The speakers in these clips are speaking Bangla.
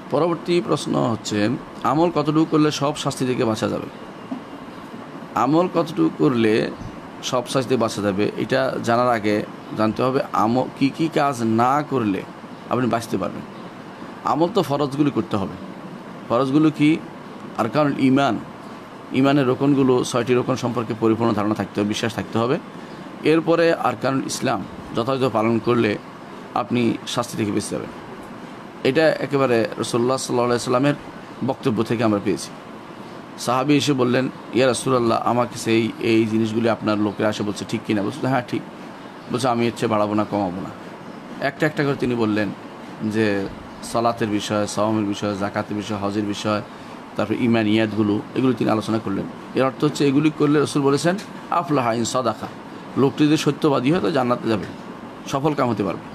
পরবর্তী প্রশ্ন হচ্ছে, আমল কতটুকু করলে সব শাস্তি থেকে বাঁচা যাবে? আমল কতটুকু করলে সব শাস্তি থেকে বাঁচা যাবে এটা জানার আগে জানতে হবে আমল কী কী কাজ না করলে আপনি বাঁচতে পারবেন। আমল তো ফরজগুলি করতে হবে। ফরজগুলো কি? আর কারণ ইমানের রোকনগুলো 6টি রোকন সম্পর্কে পরিপূর্ণ ধারণা থাকতে হবে, বিশ্বাস থাকতে হবে। এরপরে আর কারণ ইসলাম যথাযথ পালন করলে আপনি শাস্তি থেকে বেঁচে যাবেন। এটা একেবারে রাসূলুল্লাহ সাল্লাল্লাহু আলাইহি সাল্লামের বক্তব্য থেকে আমরা পেয়েছি। সাহাবী এসে বললেন, ইয়া রাসূলুল্লাহ, আমাকে এই জিনিসগুলি আপনার লোকেরা এসে বলছে ঠিক কিনা? বলছে হ্যাঁ ঠিক। বলছে আমি এর চেয়ে বাড়াবো না, কমাবো না। একটা একটা করে তিনি বললেন যে সালাতের বিষয়, সাওমের বিষয়, যাকাতের বিষয়, হজের বিষয়, তারপর ইমানিয়াতগুলো, এগুলো তিনি আলোচনা করলেন। এর অর্থ হচ্ছে এগুলি করলে রাসূল বলেছেন আফলাহা ইন সাদাকা, লোকটি যদি সত্যবাদী হয় তো জান্নাতে যাবে, সফল কাম হতে পারবে।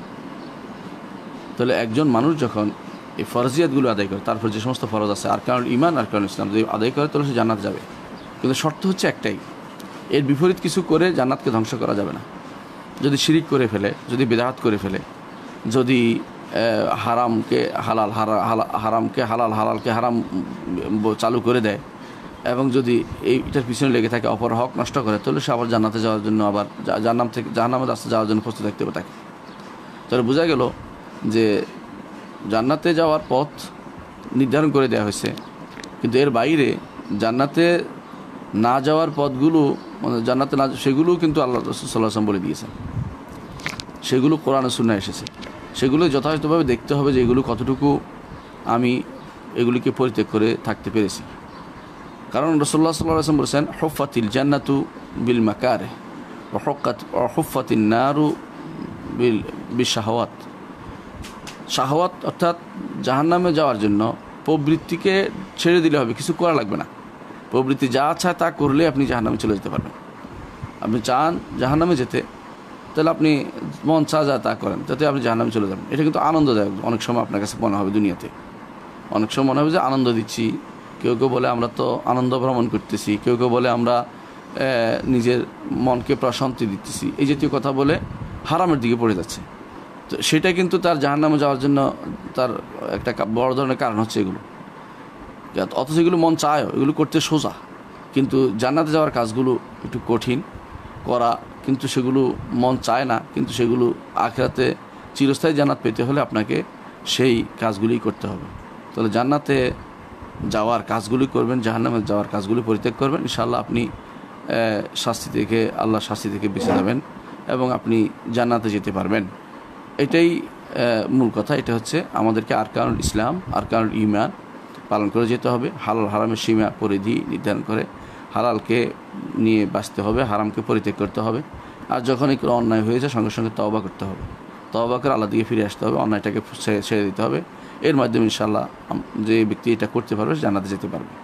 তাহলে একজন মানুষ যখন এই ফরজিয়াতগুলো আদায় করে, তারপর যে সমস্ত ফরজ আছে আর কারণ ইমান আর কারণ ইসলাম যদি আদায় করে তাহলে সে জান্নাত যাবে। কিন্তু শর্ত হচ্ছে একটাই, এর বিপরীত কিছু করে জান্নাতকে ধ্বংস করা যাবে না। যদি শিরিক করে ফেলে, যদি বিদআত করে ফেলে, যদি হারামকে হালাল, হারামকে হালাল, হালালকে হারাম চালু করে দেয়, এবং যদি এইটার পিছনে লেগে থাকে, অপর হক নষ্ট করে, তাহলে সে আবার জান্নাতে যাওয়ার জন্য, আবার জাহান্নামের রাস্তায় যাওয়ার জন্য প্রস্তুত থাকতে হবে তাকে। তাহলে বোঝা গেল যে জান্নাতে যাওয়ার পথ নির্ধারণ করে দেওয়া হয়েছে, কিন্তু এর বাইরে জান্নাতে না যাওয়ার পথগুলো, মানে জান্নাতে না, সেগুলো কিন্তু আল্লাহ রাসূল সাল্লাল্লাহু আলাইহি ওয়াসাল্লাম বলে দিয়েছেন। সেগুলো কোরআন ও সুন্নাহয় এসেছে। সেগুলো যথাযথভাবে দেখতে হবে যে এগুলো কতটুকু আমি এগুলিকে পরিত্যাগ করে থাকতে পেরেছি। কারণ রাসূলুল্লাহ সাল্লাল্লাহু আলাইহি ওয়াসাল্লাম বলেছেন, হুফফাতিল জান্নাতু বিল মাকারিহ ওয়া হুফফাতিন নারু বিশ-শাহাওয়াত। শাহাওয়াত অর্থাৎ জাহান্নামে যাওয়ার জন্য প্রবৃত্তিকে ছেড়ে দিলে হবে, কিছু করা লাগবে না। প্রবৃত্তি যা চায় তা করলে আপনি জাহান্নামে চলে যেতে পারবেন। আপনি চান জাহান্নামে যেতে, তাহলে আপনি মন চা যা তা করেন, যাতে আপনি জাহান্নামে চলে যাবেন। এটা কিন্তু আনন্দদায়ক। অনেক সময় আপনার কাছে মনে হবে, দুনিয়াতে অনেক সময় মনে হবে যে আনন্দ দিচ্ছি, কেউ কেউ বলে আমরা তো আনন্দ ভ্রমণ করতেছি, কেউ কেউ বলে আমরা নিজের মনকে প্রশান্তি দিতেছি, এই জাতীয় কথা বলে হারামের দিকে পড়ে যাচ্ছে। তো সেটা কিন্তু তার জাহান্নামে যাওয়ার জন্য তার একটা বড় ধরনের কারণ হচ্ছে এগুলো। অথচ এগুলো মন চায়ও, এগুলো করতে সোজা, কিন্তু জান্নাতে যাওয়ার কাজগুলো একটু কঠিন করা, কিন্তু সেগুলো মন চায় না, কিন্তু সেগুলো আখিরাতে চিরস্থায়ী জান্নাত পেতে হলে আপনাকে সেই কাজগুলি করতে হবে। তাহলে জান্নাতে যাওয়ার কাজগুলি করবেন, জাহান্নামে যাওয়ার কাজগুলি পরিত্যাগ করবেন, ইনশাআল্লাহ আপনি আল্লাহর শাস্তি থেকে বেঁচে যাবেন এবং আপনি জান্নাতে যেতে পারবেন। এটাই মূল কথা। এটা হচ্ছে আমাদেরকে আরকানুল ইসলাম, আরকানুল ঈমান পালন করে যেতে হবে। হালাল হারামের সীমা পরিধি নির্ধারণ করে হালালকে নিয়ে বাঁচতে হবে, হারামকে পরিত্যাগ করতে হবে। আর যখনই কোনো অন্যায় হয়েছে সঙ্গে সঙ্গে তওবা করতে হবে, তওবা করে আল্লাহর দিকে ফিরে আসতে হবে, অন্যায়টাকে ছেড়ে দিতে হবে। এর মাধ্যমে ইনশাআল্লাহ যে ব্যক্তি এটা করতে পারবে জান্নাতে যেতে পারবে।